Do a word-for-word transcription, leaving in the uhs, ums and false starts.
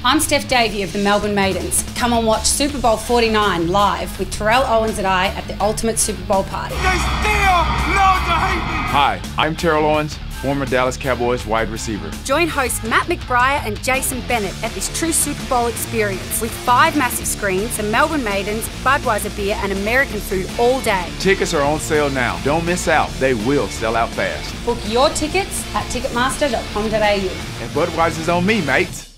I'm Steph Davey of the Melbourne Maidens. Come and watch Super Bowl forty-nine live with Terrell Owens and I at the Ultimate Super Bowl Party. They still know the hate. Hi, I'm Terrell Owens, former Dallas Cowboys wide receiver. Join hosts Matt McBriar and Jason Bennett at this true Super Bowl experience with five massive screens, the Melbourne Maidens, Budweiser beer and American food all day. Tickets are on sale now. Don't miss out. They will sell out fast. Book your tickets at ticketmaster dot com dot a u. And Budweiser's on me, mates.